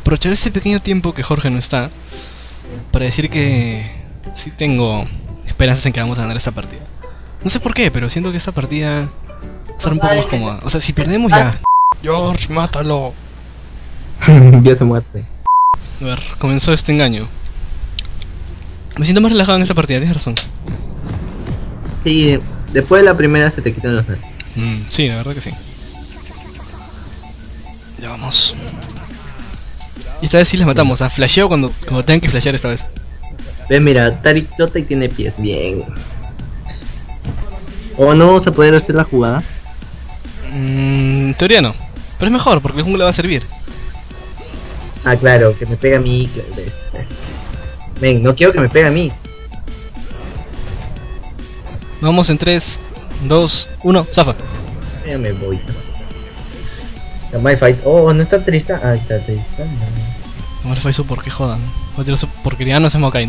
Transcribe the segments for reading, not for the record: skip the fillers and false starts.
aprovechar este pequeño tiempo que Jorge no está para decir que sí tengo esperanzas en que vamos a ganar esta partida. No sé por qué, pero siento que esta partida va a ser un poco más cómoda. O sea, si perdemos ya... George, mátalo. Ya se muerte. A ver, comenzó este engaño. Me siento más relajado en esta partida, tienes razón. Sí, después de la primera se te quitan los nervios. Sí, la verdad que sí. Ya vamos. Y esta vez sí les matamos, flasheo cuando tengan que flashear esta vez. Ve, mira, Tarik Sota y tiene pies, bien. ¿O no vamos a poder hacer la jugada? En teoría no. Pero es mejor, porque el jungla va a servir. Ah, claro, que me pega a mí, claro, ves. Ven, no quiero que me pegue a mí. Vamos en 3, 2, 1, zafa. Ya me voy. La My Fight. Oh, no está Tristan. Ah, está Tristan. No me fue por qué jodan. Voy a tirar su porquería, no se Maokai, ¿no?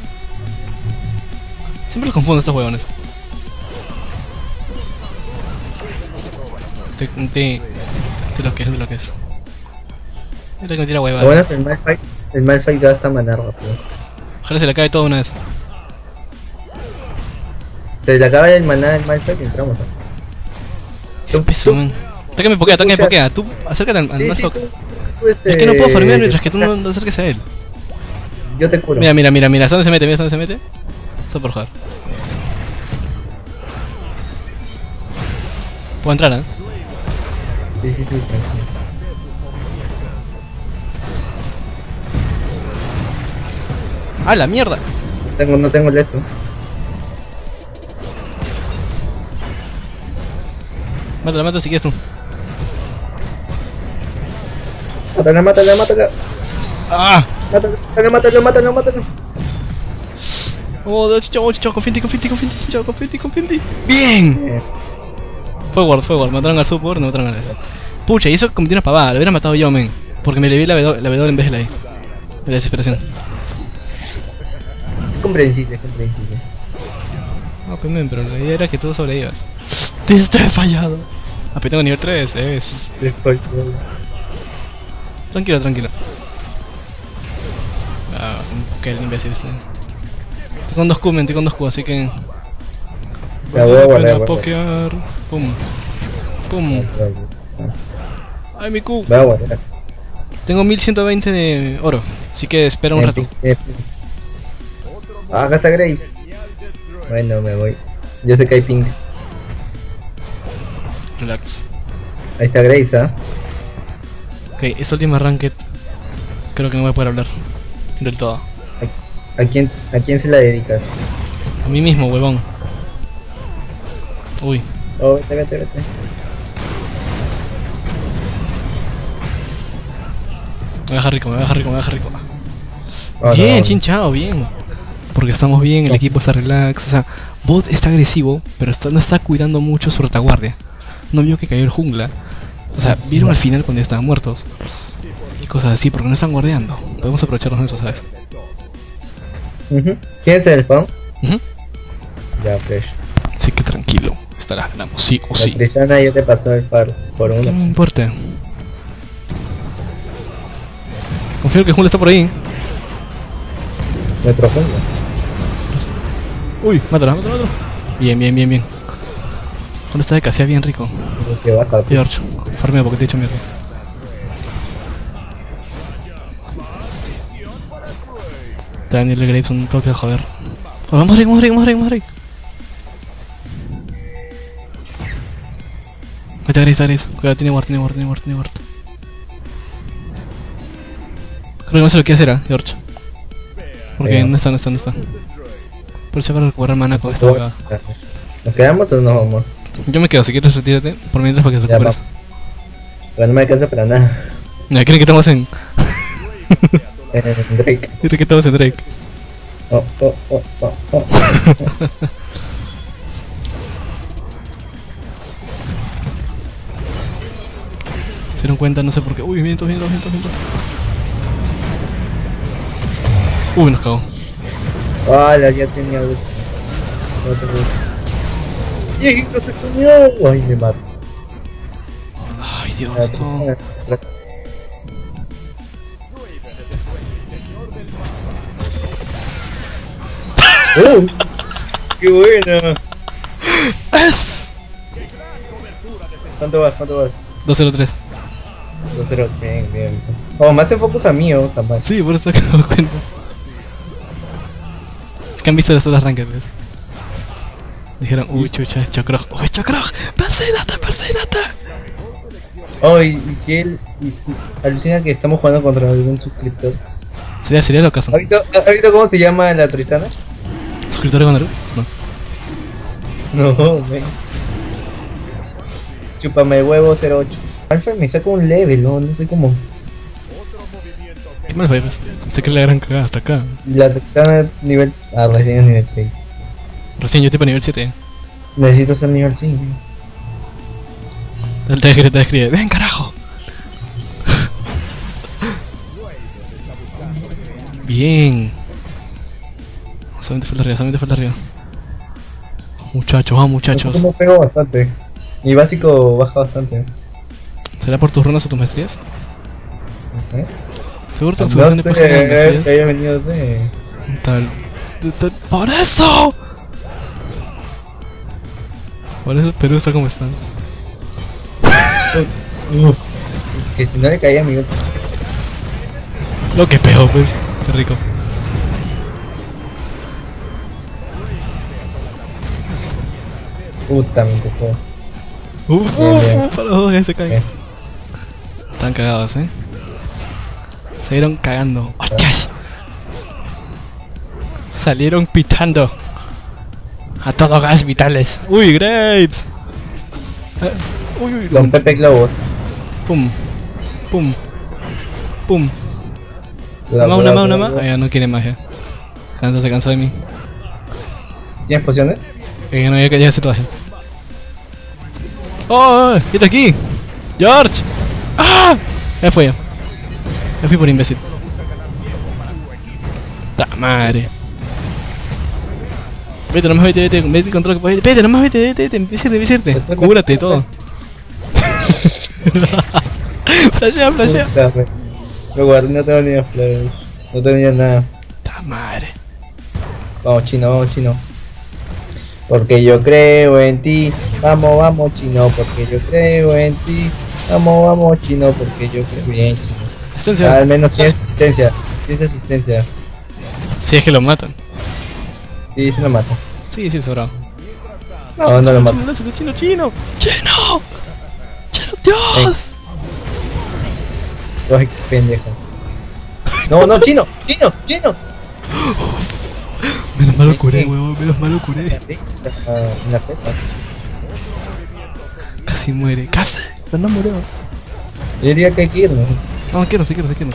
Siempre los confundo estos huevones. Te lo que es, de lo que es. Mira que me tira hueva. Lo bueno es que el My Fight gasta maná rápido. Ojalá se le cae todo una vez. Se le acaba el maná del My Fight y entramos. Qué peso, man. Ataque me pokea. Tú acércate al Sí, más sí, loco. tú, Es que no puedo farmear mientras que tú no te acerques a él. Yo te curo. Mira, ¿hasta dónde se mete? ¿Hasta dónde se mete? Solo por joder. Puedo entrar, ¿eh? Sí, tranquilo. ¡Ah, la mierda! No tengo el esto. Mátala si quieres tú. Mátala. ¡Ah! Mátalo. Oh, chicho, confíate, confíate. ¡Bien! Fue ward, mataron al support, no mataron a ese. Pucha, y eso cometí una pavada, lo hubiera matado yo, men. Porque me le vi la W en vez de la E. De la desesperación. Es comprensible. No, pues men, pero la idea era que tú sobrevivas. Te he fallado. Apenas tengo nivel 3, es. Tranquilo. Ah, que el imbécil este. Estoy con 2 Q, así que... La voy a guardar. Pokear. Pum. Ay, mi Q. Voy a guardar. Tengo 1120 de oro, así que espera un rato. Ah, acá está Graves. Bueno, me voy. Yo sé que hay ping. Relax. Ahí está Graves, ¿ah? Ok, esta última ranked creo que no voy a poder hablar del todo. ¿A quién se la dedicas? A mí mismo, huevón. Uy. Oh, vete. Me baja rico. Oh, Bien, no. chinchao, bien. Porque estamos bien, el equipo está relax. O sea, Bot está agresivo, pero no está cuidando mucho su retaguardia. No vio que cayó el jungla. O sea, vieron al final cuando ya estaban muertos. Y cosas así, porque no están guardeando. Podemos aprovecharnos de eso, ¿sabes? ¿Quién es el spawn? Uh-huh. Ya, fresh. Así que tranquilo, esta la ganamos, sí o sí. Tristana ya te pasó el par por No uno. me importa. Confío que el jungla está por ahí. Nuestro jungla. Uy, mátalo. Bien. Jungla está de casea bien rico. Que baja. George, farmeo porque te he hecho mierda. Daniel Graves un toque de joder. Oh, vamos Drake. Ahí está Graves. Cuidado, tiene ward. Creo que no sé lo que hacer, George. Porque no está. Por eso para recuperar mana con esta jugada. ¿Nos quedamos o nos vamos? Yo me quedo, si quieres retírate. Por mientras para que te recuperes. Pero no me alcanza para nada. No, creen que estamos en... Drake. Creen que estamos en Drake. Oh. Se dieron cuenta, no sé por qué. Uy, vientos. Uy, nos cagó. Hola, ya tenía ulti. Viejito se estumió. Ay, me mato. Ay, Dios, no. ¡Qué bueno! ¡Es! ¿Cuánto vas? ¿Cuánto vas? 203. 2-0, bien, bien. Oh, me hacen focus a mí, oh, también. Sí, por eso que me doy cuenta. Que han visto las otras ranked, ¿ves? Dijeron, uy, chucha, Chocroj. ¡Uy, Chocroj! ¡Persínate, persínate! Oh, y si él. Alucina que estamos jugando contra algún suscriptor. ¿Sería lo caso? ¿Ahorita cómo se llama la Tristana? ¿Suscriptores con Naruto? No. No, men. Chúpame el huevo 08. Alpha me saca un level, no sé cómo. ¿Qué mal vibes? Sé que es la gran cagada hasta acá. Y la Tristana nivel. Ah, recién es nivel 6. Recién yo estoy para nivel 7. Necesito ser nivel 5. Él te describe. ¡Ven, carajo! Bien. Solamente falta arriba, solamente falta arriba. Muchachos, vamos muchachos. Yo pego bastante. Mi básico baja bastante. ¿Será por tus runas o tus maestrías? No sé. Seguro tu No información de sé, páginas de que maestrías. haya venido de. Tal. ¡Por eso! Por eso Perú está como está. Uf. Que si no le caía a mi otro. Lo que pego, pues. Qué rico. Puta, me tocó. Uf, Bien, bien. para los dos ya se caen. Bien. Están cagados, Se dieron cagando. ¡Hostias! Salieron pitando. A todo gas vitales. ¡Uy, Grapes! Uy, uy, Don Pepe Globos. Pum. Pum. Pum. Cuidado, Una cuidado, más. cuidado. Ah, ya no quiere magia. Tanto se cansó de mí. ¿Tienes pociones? No, ya se traje. ¡Oh! ¿Qué está aquí? ¡George! ¡Ah! Ya fue ya. Ya fui por imbécil. ¡Ta madre! Vete, nomás vete contra lo que puedes. Vete, nomás vete, empieza. Cúbrate todo. Flashea. Puta, me guardé, no tengo ni flash. No tenía nada. ¡Ta madre! Vamos, chino. Porque yo creo en ti. Vamos, chino. Porque yo creo en ti. Vamos, chino. Porque yo creo bien, chino. Asistencia. Al menos tienes asistencia. Si es que lo matan. Sí, se lo mata. Sí, sobrado. No lo mata. ¡Chino! ¡Dios! Ay, qué pendejo. No, chino. Menos mal lo curé, huevón, menos mal lo curé. En la fecha. Casi muere, casi. Pero no murió. Yo diría que hay que irnos. No, quiero.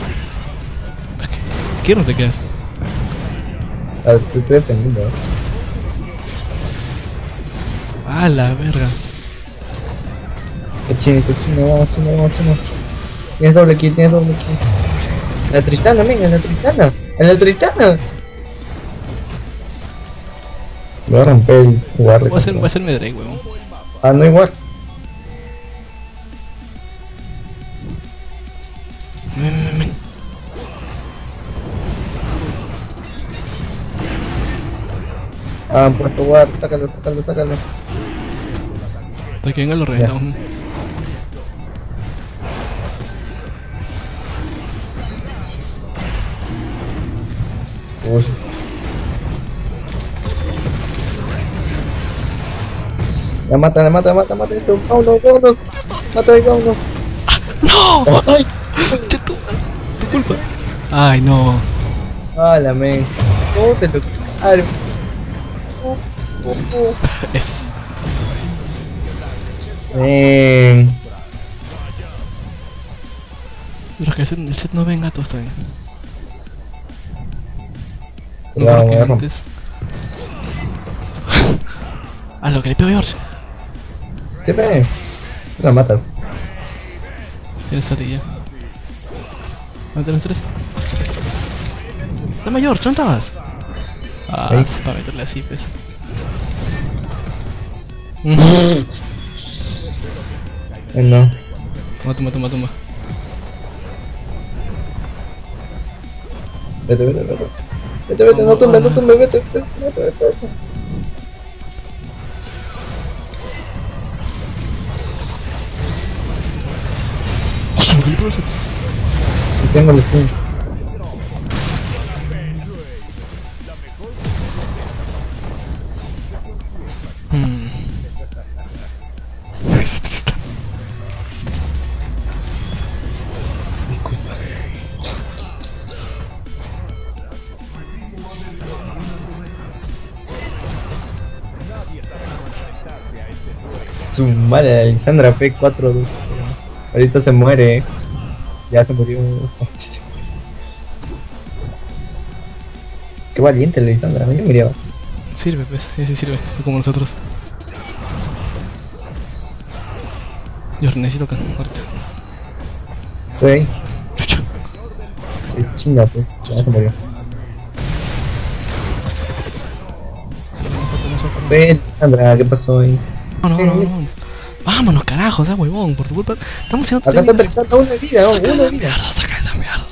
Quiero te quedas. Ah, te estoy defendiendo. Ah, la verga. Qué chino, vamos, chino. Tienes doble kill. La Tristana, venga, la Tristana. Voy a romper el jugar. Voy a hacer Drake, huevón. Ah, no igual. Ven. Ah, han puesto guard, sácalo. Para que venga lo reventamos. Uy. La mata esto. Vámonos. Vámonos. ¡No! Ay, Che, tu culpa. Ay, no. la men. ¿Cómo te lo claro? Es. Men. Pero es que el set no ven gatos está bien. Cuidado, Mejor que me agarro. antes. A lo que le pego a George. Siempre la matas. Tiene estrategia. ¿Dónde los tres? Dame George, ¿dónde estabas? Ah, Ahí. sí, para meterle así, pues. No. Toma. Vete, vete, vete. Vete, vete, no tumbe, no tumbe, vete, vete, vete, vete, vete. Y tengo el stun. Su madre, Lisandra P4-2. Ahorita se muere. Ya se murió. Qué valiente la Lisandra, a mí me murió. Sirve, pues, ese sirve, como nosotros. Yo necesito que ahorita. Estoy ahí. Chucha. Sí, China, pues, ya se murió. Sí, nosotros. Ve, Lisandra, ¿qué pasó ahí? Vámonos. Vámonos, carajo, sea huevón, por tu culpa. Estamos haciendo Acá está Tristana, una vida, ¿no? Una vida. Saca la mierda.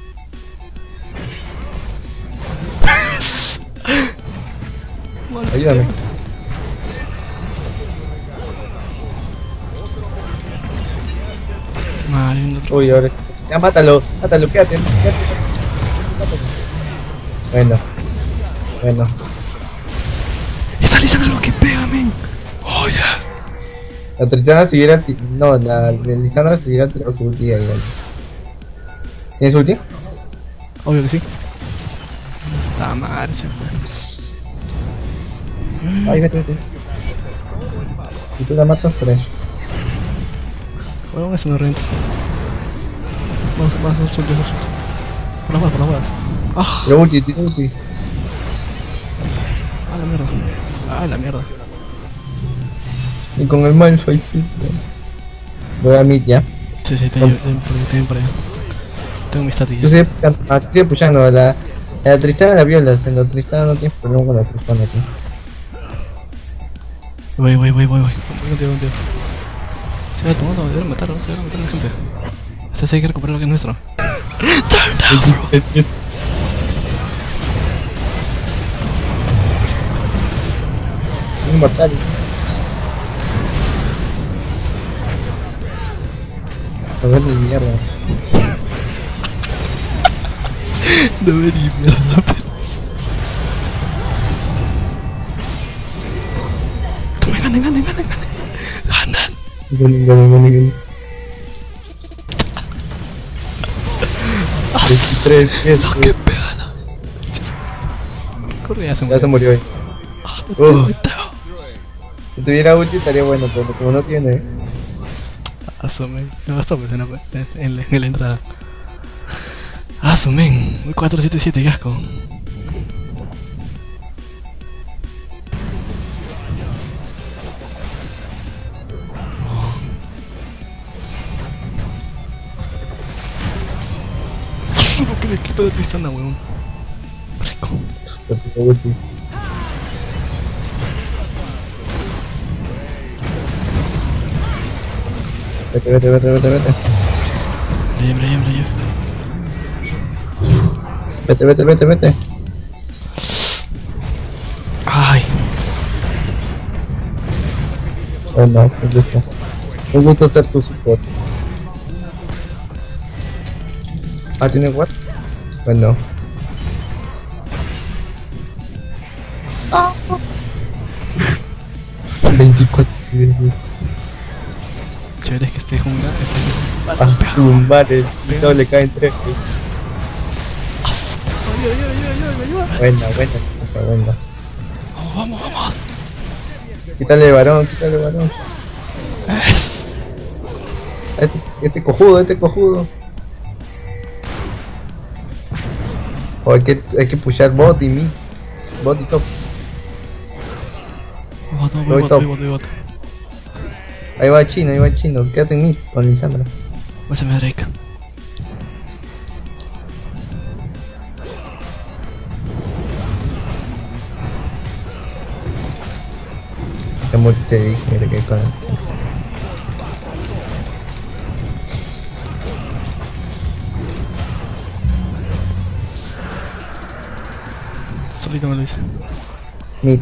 Ayúdame. Madre, no. Uy, ahora sí. Ya mátalo, mátalo, quédate, quédate. Bueno. Bueno. Esa Lisandra lo que pega, men. Oh, ya. La Tristana se hubiera... No, la Lisandra se hubiera tirado su ulti ahí. ¿Tienes ulti? Obvio que sí. Está mal, se Ay, vete, vete. Y tú la matas por ahí. Huevón, eso me renta. Vamos a hacer suelto. Por las balas. ¡Ah! Pero ulti, tiene ulti. ¡Ah, la mierda! ¡Ah, la mierda! Y con el Malphite, sí. Voy a mid ya. Sí, te por allá. Tengo mi static. Yo sigue pushando. La Tristana la violas. En la Tristana no tienes problema con la Tristana aquí. Voy. Contigo. Se va a tomar, se va a matar, la gente. Este sí hay que recuperar lo que es nuestro. Turn down, bro. Inmortales. A ver de mierda. No me di mierda, toma, ganen. Ganan. 23, 10. Lo que pegan. Corre, ya Se murió ahí. Si tuviera ulti estaría bueno, pero como no tiene. Asumen. No bastó pues en la entrada. Asumen. 477, qué asco. Solo que le quito de Tristana, weón. Rico. Ulti. Vete. Vete. Ay. Bueno, un gusto ser tu support. Ah, ¿tiene what? Bueno. Ah. 24 videos. Chévere es que esté jungla, A su madre, solo le caen 3. Buena. Vamos. Quítale varón. Es. Este cojudo. O hay que pushar bot y mid. Bot y top. Voy. Ahí va chino. Quédate en mid con Lisandra. Pásame a Drake. Se muere, te dije, mira que con Solito me lo dice. Mid.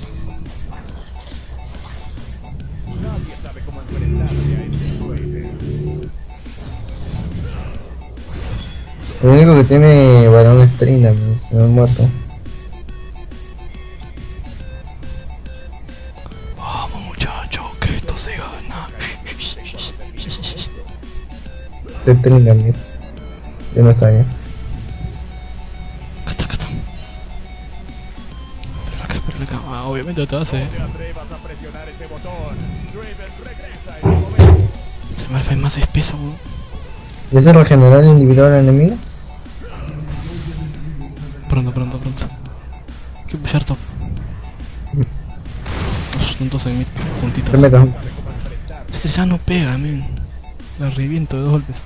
El único que tiene varón es Trina, me he muerto. Vamos muchacho, que esto se gana. De Trina, mid. Ya no está bien. Acá está. Pero acá. Ah, obviamente te hace. Se me hace más espeso, weón. ¿Ya se regeneró el individual al enemigo? Pronto. Hay que pushar top. Los tontos en mi puntitos. Te meto. Esta Tristana no pega, men. La reviento de 2 golpes.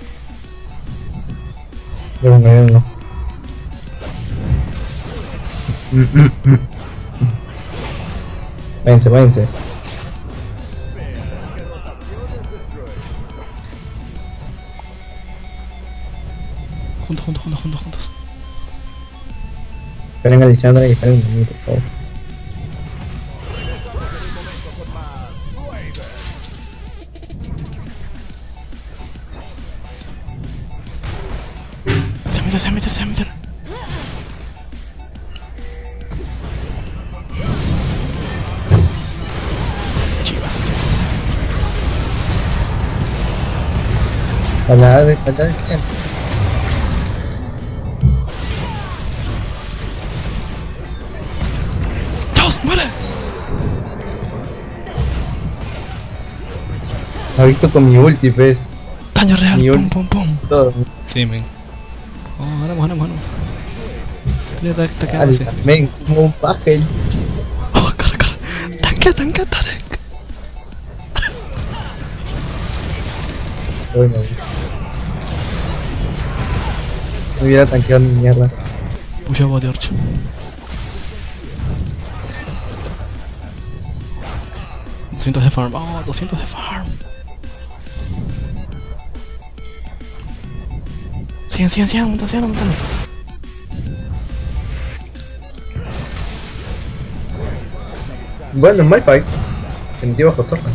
Ya vengo. Váyanse. Juntos. Esperen a Lisandra y esperen a mí, por favor. Se va a meter. Chivas, en serio. A la de 100. ¡Chaos, muere! Ha visto con mi ulti, pues. Daño real, Mi ulti. pum. Todo. Sí, men. Oh, ganamos. Tiene ataque avance. Men, como un paje el chico. Oh, cara. Tanque, Tarek. Bueno. No hubiera tanqueado ni mierda. Puxa bot de Orch. $200 de farm. Oh, 200 de farm. Sigan, montando. Bueno, Malphite. Se metió bajo torre.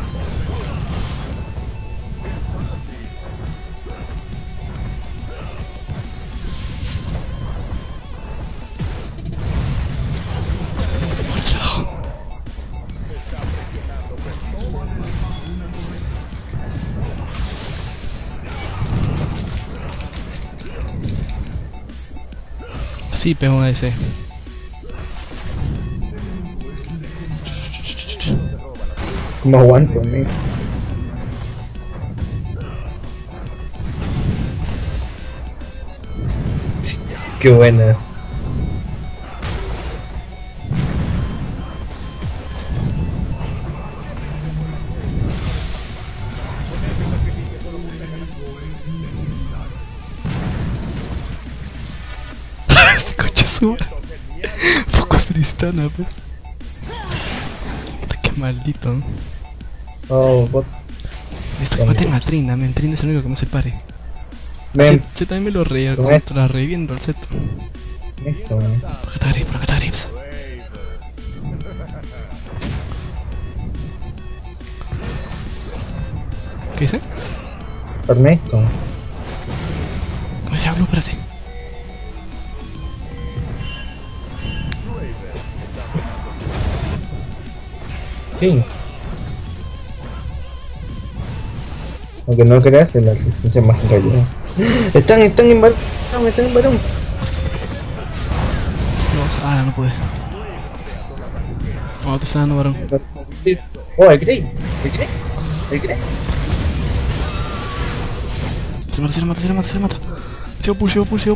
Así pego una DC. No aguanto, men. Qué buena. Este coche sube. Focus Tristana, pe. Puta, qué maldito. Oh, bot. Listo, que maten a Trina, men. Trina es el único que no se pare. Men, Se también me lo Con contra reviento al set. esto, men. Por acá está Grips. ¿Qué dice? Ernesto. ¿Cómo se habla? Espérate. Sí. Aunque no creas, es la resistencia más en realidad. Están en varón. No pude. No, te está dando varón. Oh, el Graves. Se mata. Sigo push.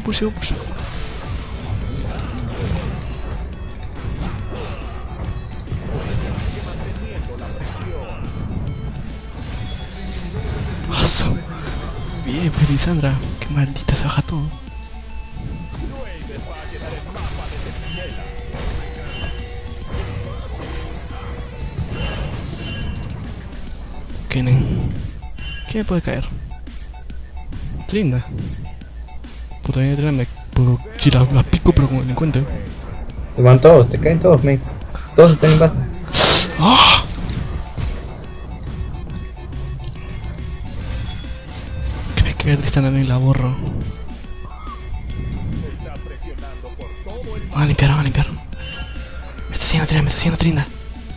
Aso. Bien, pues Lisandra. Qué maldita, se baja todo. ¿Quién me puede caer? Trinda. Puta, viene Trinda, me puedo. Si la pico, pero como delincuente. Te van todos, te caen todos, men. Todos están en base. ¡Oh! Que me cae Tristana, me la borro. Van a limpiar, van a limpiar. Me está haciendo trina, me está haciendo trina.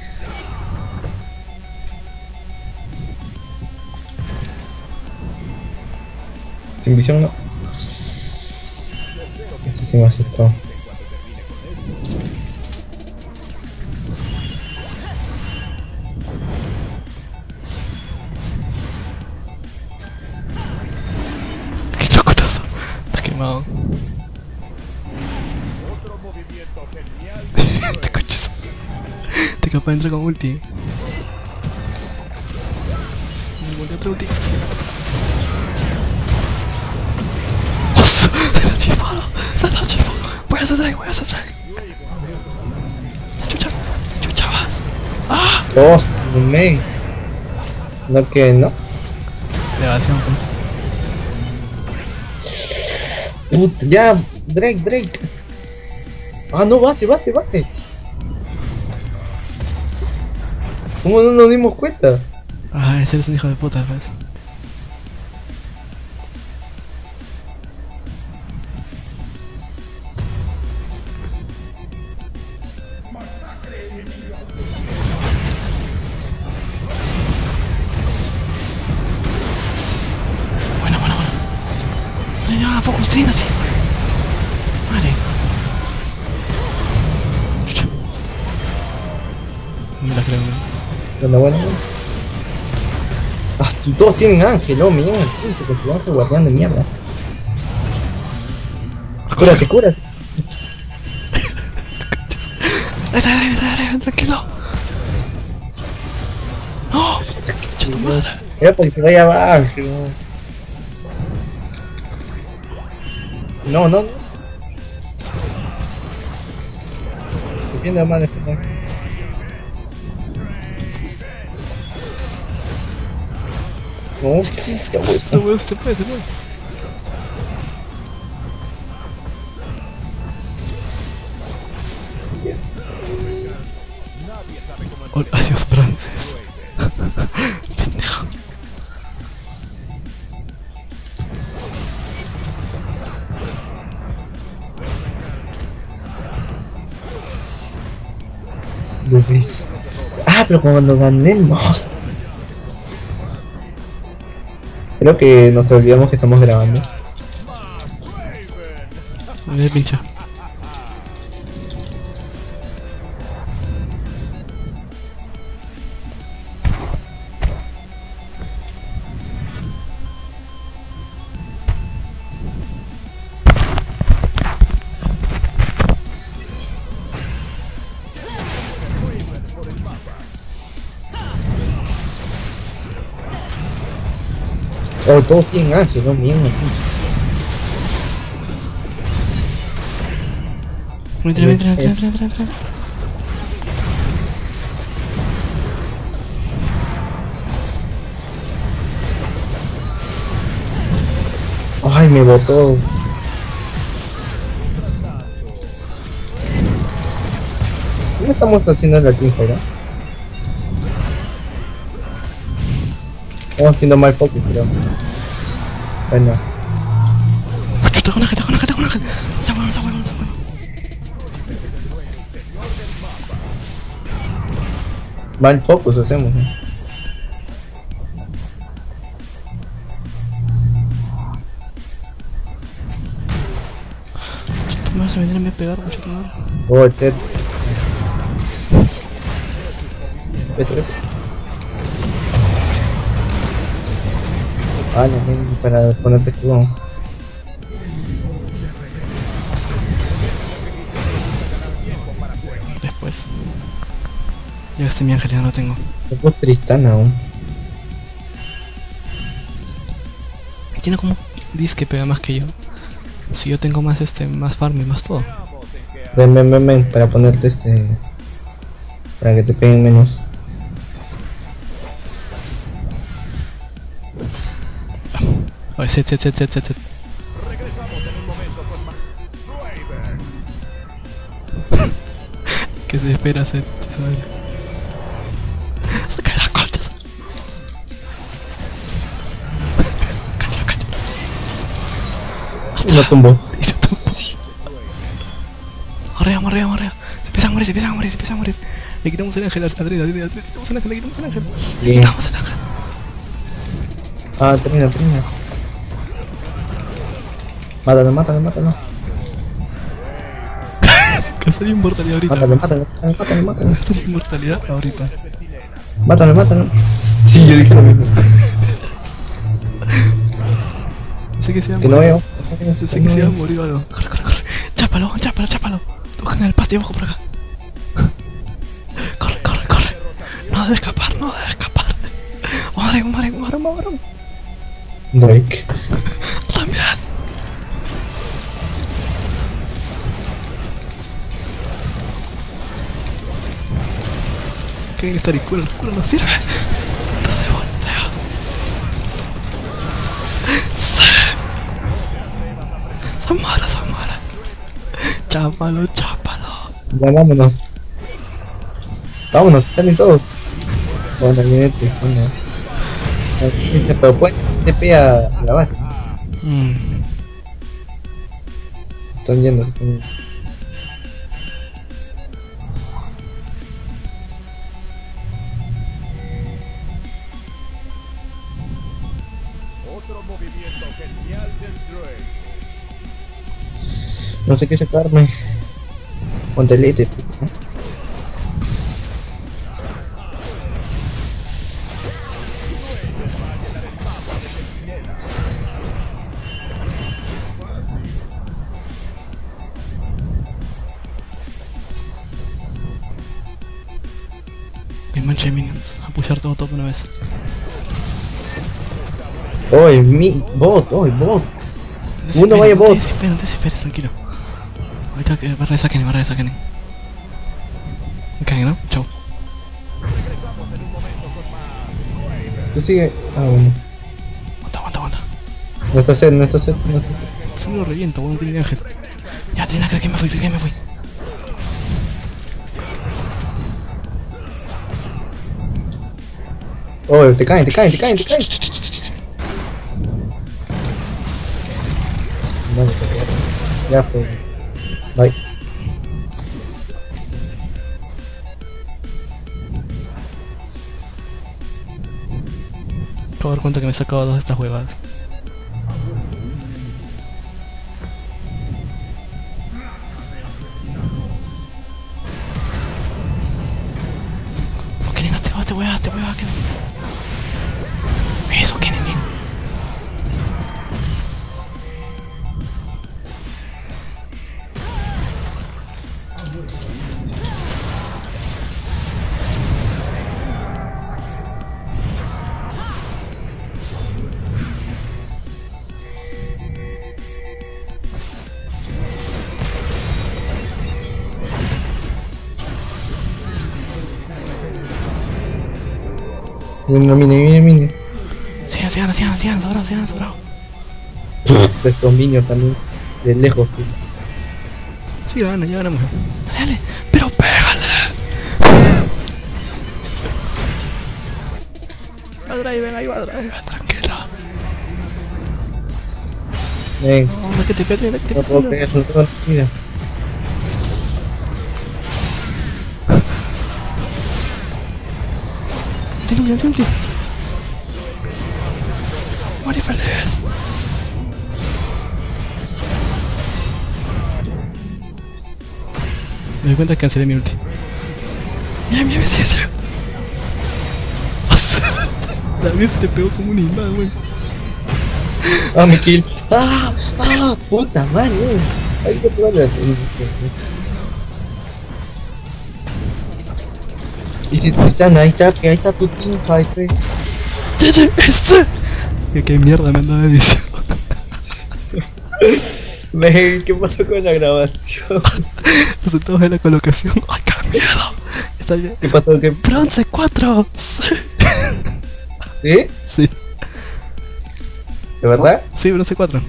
Sin visión no. Ese sí me asustó. ¡Qué chocotazo! Estás quemado. Te coches. Te capaz entra con ulti. Me volvió otro ulti. ¡Se lo ha chifado! ¡Se lo ha chifado! ¡Voy a hacer drag! ¡Voy a hacer drag! ¡La chucha! ¡Chucha vas! ¡Ah! Todos, men. No que no. Elevación, pues. Puta, ya, Drake. Ah, no, base. ¿Cómo no nos dimos cuenta? Ah, ese es un hijo de puta, pues. Bueno. Ay, ya, focus train así. Vale. Chucha. No me la creo, ¿no? Bueno. Ah, todos tienen ángel, oh, mierda, pinche, con su ángel guardián de mierda. Cúrate. Está arriba, tranquilo. ¡No! ¡Chuta madre! Era porque se vaya abajo. No. Defiende mal, No, Se puede. Oh, adiós, Frances. Pendejo. lo ves. Ah, pero cuando ganemos. Creo que nos olvidamos que estamos grabando. A ver, pincha. Oh, todos tienen ángel, no miren. Entra. Ay, me botó. ¿Cómo estamos haciendo la team fight? Estamos haciendo mal focus, creo. Bueno. Chuta, con ángel. Se huevón. Mal focus hacemos, Me vas a venir a me pegar, mucho que madre. Oh, etc. Vete. Ah, no, para ponerte escudo. Después. Ya gasté mi ángel, ya no lo tengo. Tengo Tristana aún. Tiene como dice que pega más que yo. Si yo tengo más más farm y más todo. Ven, para ponerte para que te peguen menos. A ver, set. Que se espera hacer. Saca las conchas. Cállalo, cállalo. Y lo tumbó. Arriba. Se empieza a morir. Le quitamos el ángel, Adriana, le quitamos el ángel. Le Bien. quitamos el ángel. Ah, termina. Mátalo. Gastar inmortalidad ahorita. Mátalo. Gastar inmortalidad ahorita. Mátalo. Sí, yo dije lo mismo. Sé que se va a Que no morir. veo. Sé que se va a morir o algo. Corre. Chápalo. Buscan el pasti abajo por acá. Corre. No debe escapar. Muere. Drake. También. Quieren estar y cura no sirve. Entonces voltea. Sí. Zamara. Chápalo. Ya vámonos, salen todos. Bueno, viene Tristana. Se propone TP a la base. Se están yendo. Otro movimiento genial del Drake. No sé qué sacarme. Ponte leite, pues. ¿No? Hay mancha de minions. A pushar todo una vez. Oye, bot. Uno vaya bot. No te desesperes, tranquilo. Ahorita que barra de Sakenen. Me caen, ¿no? Chau. Tú sigue. Ah, bueno. Aguanta. No está sed. Se me lo reviento, bueno, tiene ángel. Ya, tiene ángel, que me fui. Oye, te caen. Vale, ya fue. Bye. Acabo de dar cuenta que me he sacado dos de estas huevadas. Oh, Kennen, te huevas, Kennen. Eso, Kennen, bien. Viene una mini. Sigan, sobrado. De esos minions también. De lejos, pues. Sí, ya ganamos. Dale, pero pégale. Ahí va Drive, tranquilos. Ven. No, que te pegue, No puedo pegar, no tengo vida. Tiene un ulti. Muere feliz. Me doy cuenta que cancelé mi ulti. Bien, sí. La vez te pegó como un imán, wey. Ah, mi kill. Puta madre. Ahí te puedo hablar. Y si Tristana, ahí está tu teamfight, pues. ¡Ese! ¿Qué mierda me andaba diciendo? ¿Qué pasó con la grabación? Resultados de la colocación. ¡Ay, qué miedo! Está bien. ¿Qué pasó? ¿Qué? ¡Bronce 4! Sí. ¿Sí? Sí. ¿De verdad? Sí, bronce 4.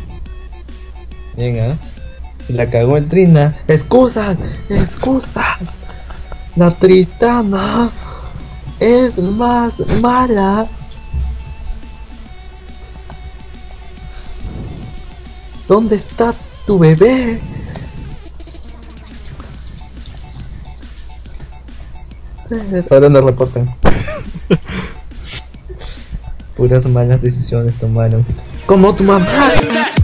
Venga. Se la cagó el Trina. ¡Excusas! La Tristana es más mala. ¿Dónde está tu bebé? Ahora nos reportan. Puras malas decisiones tomaron. Como tu mamá.